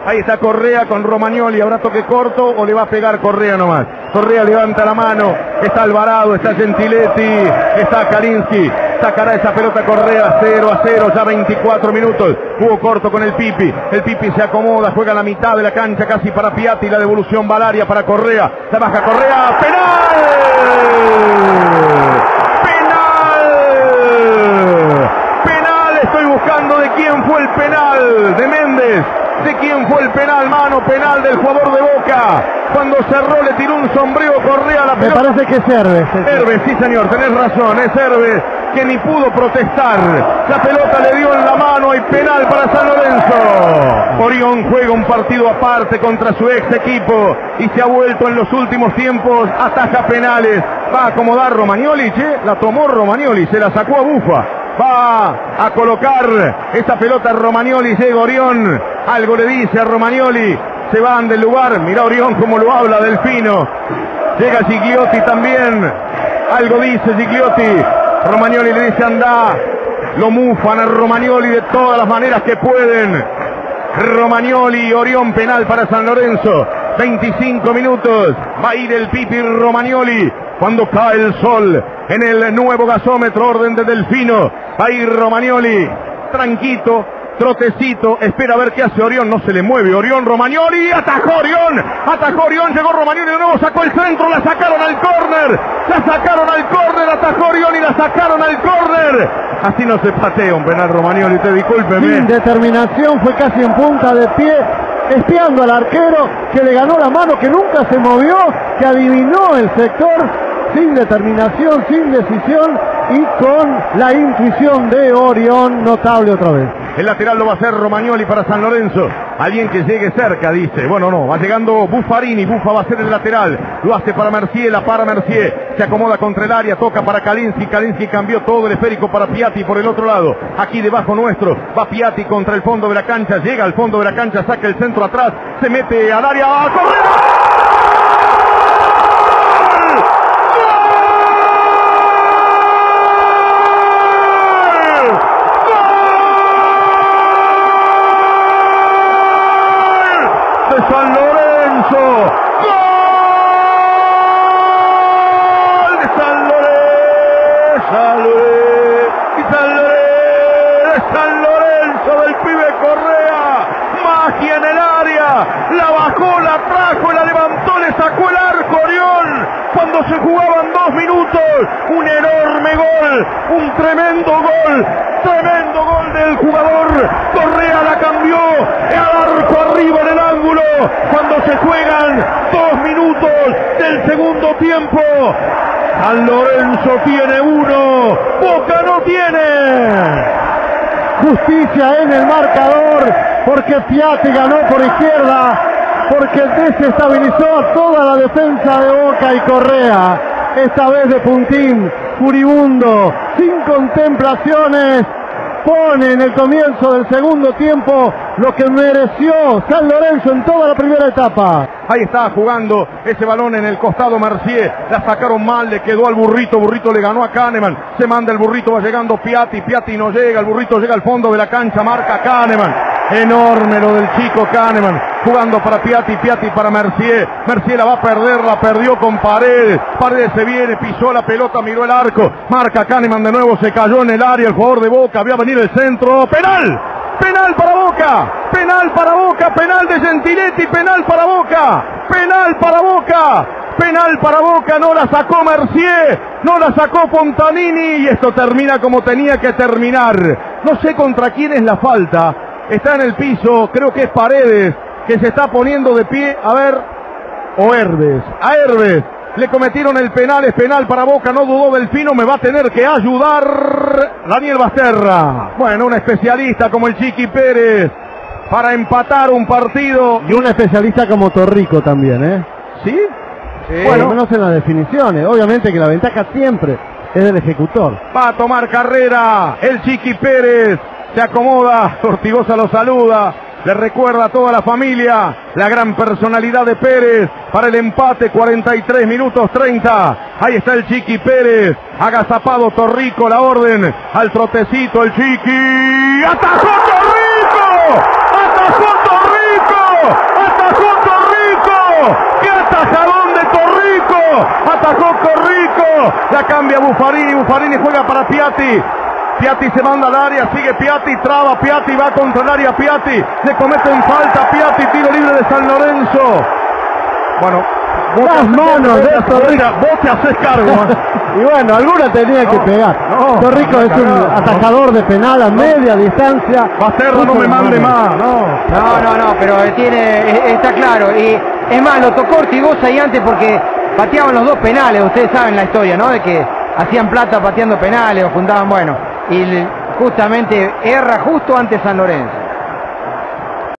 Ahí está Correa con Romagnoli. ¿Habrá toque corto o le va a pegar Correa nomás? Correa levanta la mano. Está Alvarado, está Gentiletti, está Kalinski. Sacará esa pelota Correa. 0-0, ya 24 minutos. Jugó corto con el Pipi. El Pipi se acomoda, juega a la mitad de la cancha casi para Piatti. La devolución Valaria para Correa. La baja Correa. ¡Penal! Estoy buscando de quién fue el penal. De Méndez. ¿De quién fue el penal? Mano penal del jugador de Boca. Cuando cerró le tiró un sombrero Correa a la pelota. Me parece que es Herbes. Herbes, sí señor, tenés razón. Es Herbes que ni pudo protestar. La pelota le dio en la mano. Hay penal para San Lorenzo. Orión juega un partido aparte contra su ex equipo y se ha vuelto en los últimos tiempos. Ataja penales. Va a acomodar Romagnoli. La tomó Romagnoli. Se la sacó a Bufa. Va a colocar esta pelota Romagnoli. Llega Orión. Algo le dice a Romagnoli. Se van del lugar. Mirá Orión como lo habla Delfino. Llega Gigliotti también. Algo dice Gigliotti. Romagnoli le dice anda. Lo mufan a Romagnoli de todas las maneras que pueden. Romagnoli, Orión, penal para San Lorenzo. 25 minutos. Va a ir el Pipi Romagnoli. Cuando cae el sol en el nuevo gasómetro, orden de Delfino. Va a ir Romagnoli. Tranquilo. Trotecito, espera a ver qué hace Orión, no se le mueve Orión, Romagnoli, atajó Orión, llegó Romagnoli de nuevo, sacó el centro, la sacaron al córner, atajó Orión y la sacaron al córner. Así no se patea un penal Romagnoli, te discúlpeme. Sin determinación, fue casi en punta de pie, espiando al arquero, que le ganó la mano, que nunca se movió, que adivinó el sector, sin determinación, sin decisión y con la intuición de Orión, notable otra vez. El lateral lo va a hacer Romagnoli para San Lorenzo. Alguien que llegue cerca, dice. Bueno, no, va llegando Buffarini. Buffa va a ser el lateral. Lo hace para Mercier, la para Mercier. Se acomoda contra el área, toca para Kalinski. Kalinski cambió todo el esférico para Piatti por el otro lado. Aquí debajo nuestro va Piatti contra el fondo de la cancha. Llega al fondo de la cancha, saca el centro atrás. Se mete al área. ¡A correr! San Lorenzo, gol de San Lorenzo del pibe Correa, magia en el área, la bajó, la trajo, la levantó, le sacó el arco Orión, cuando se jugaban 2 minutos, un enorme gol, un tremendo gol del jugador, Correa la cambió, el arco arriba en el ángulo, cuando se juegan 2 minutos del segundo tiempo. San Lorenzo tiene 1, Boca no tiene. Justicia en el marcador, porque Piatti ganó por izquierda, porque desestabilizó a toda la defensa de Boca y Correa, esta vez de puntín, furibundo, sin contemplaciones, pone en el comienzo del segundo tiempo lo que mereció San Lorenzo en toda la primera etapa. Ahí está jugando ese balón en el costado Mercier, la sacaron mal, le quedó al Burrito, Burrito le ganó a Kahneman, se manda el Burrito, va llegando Piatti, Piatti no llega, el Burrito llega al fondo de la cancha, marca Kahneman, enorme lo del chico Kahneman, jugando para Piatti, Piatti para Mercier, Mercier la va a perder, la perdió con Paredes, Paredes se viene, pisó la pelota, miró el arco, marca Kahneman de nuevo, se cayó en el área, el jugador de Boca, había venido el centro, penal para Boca, penal de Gentiletti, penal para Boca, no la sacó Mercier, no la sacó Fontanini y esto termina como tenía que terminar. No sé contra quién es la falta, está en el piso, creo que es Paredes, que se está poniendo de pie, a ver, o Herbes, a Herbes. Le cometieron el penal, es penal para Boca, no dudó Delfino, me va a tener que ayudar Daniel Basterra. Bueno, un especialista como el Chiqui Pérez para empatar un partido. Y un especialista como Torrico también, ¿eh? ¿Sí? Sí. Bueno, menos en las definiciones, obviamente que la ventaja siempre es del ejecutor. Va a tomar carrera el Chiqui Pérez, se acomoda, Ortigosa lo saluda. Le recuerda a toda la familia la gran personalidad de Pérez para el empate, 43 minutos 30. Ahí está el Chiqui Pérez, agazapado Torrico, la orden al trotecito, el Chiqui. ¡Atajó Torrico! atajó Corrico, la cambia Buffarini, Buffarini juega para Piatti. Piatti se manda al área, sigue Piatti, traba Piatti, va contra el área Piatti, le cometen falta Piatti, tiro libre de San Lorenzo. Bueno, las manos de Torrico. Vos te haces cargo. Y bueno, alguna tenía que pegar. Torrico es un atajador de penal a media distancia. Basterra, no me mande más. No, pero está claro. Y es más, lo tocó Ortigosa ahí antes porque pateaban los dos penales. Ustedes saben la historia, ¿no? De que hacían plata pateando penales o juntaban, bueno. Y justamente erra justo ante San Lorenzo.